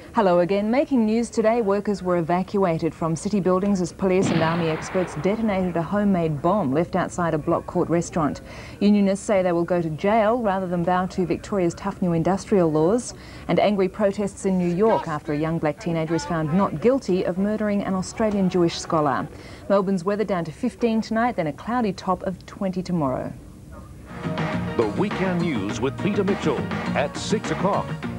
Hello again. Making news today, workers were evacuated from city buildings as police and army experts detonated a homemade bomb left outside a block court restaurant. Unionists say they will go to jail rather than bow to Victoria's tough new industrial laws. And angry protests in New York after a young black teenager is found not guilty of murdering an Australian Jewish scholar. Melbourne's weather down to 15 tonight, then a cloudy top of 20 tomorrow. The Weekend News with Peter Mitchell at 6 o'clock.